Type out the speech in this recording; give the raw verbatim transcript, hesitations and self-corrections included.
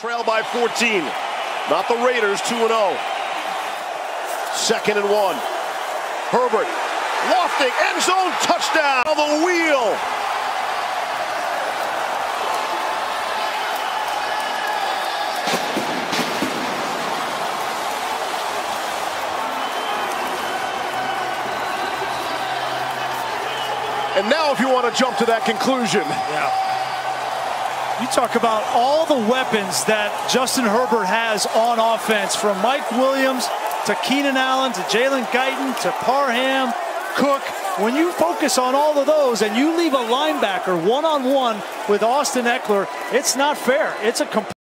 Trail by fourteen. Not the Raiders, two and oh. Second and one. Herbert, lofting, end zone, touchdown on the wheel. And now if you want to jump to that conclusion. Yeah. You talk about all the weapons that Justin Herbert has on offense, from Mike Williams to Keenan Allen to Jalen Guyton to Parham, Cook. When you focus on all of those and you leave a linebacker one-on-one with Austin Ekeler, it's not fair. It's a complete